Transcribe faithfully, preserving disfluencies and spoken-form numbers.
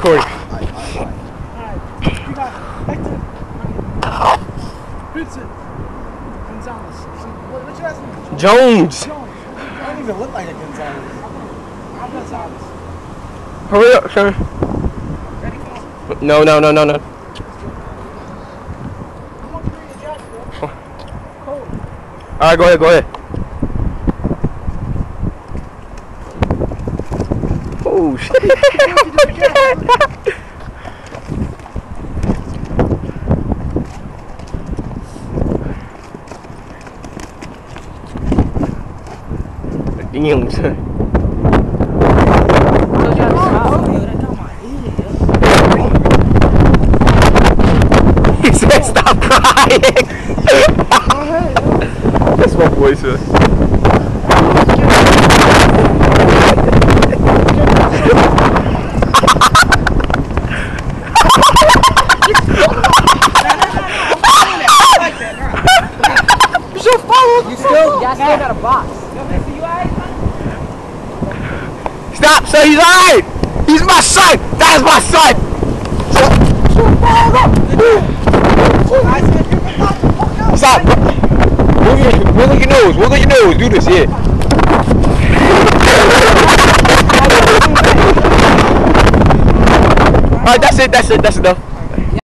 recording. Alright, you got Hector, Vincent, Gonzalez. What, what's your last name? Jones. Jones. I don't even look like a Gonzalez. I'm Gonzalez. Hurry up, son. Ready? Come on. No, no, no, no, no. I'm on three of Jack, bro. Cold. Alright, go ahead, go ahead. Oh, shit. Damn, son. He said stop crying. That's my boy, son. You still, yeah, still got a box. Stop, son, he's alright! He's my son! That is my son! Stop! Wiggle, wiggle your nose, wiggle your nose, do this, yeah. Alright, that's it, that's it, that's enough.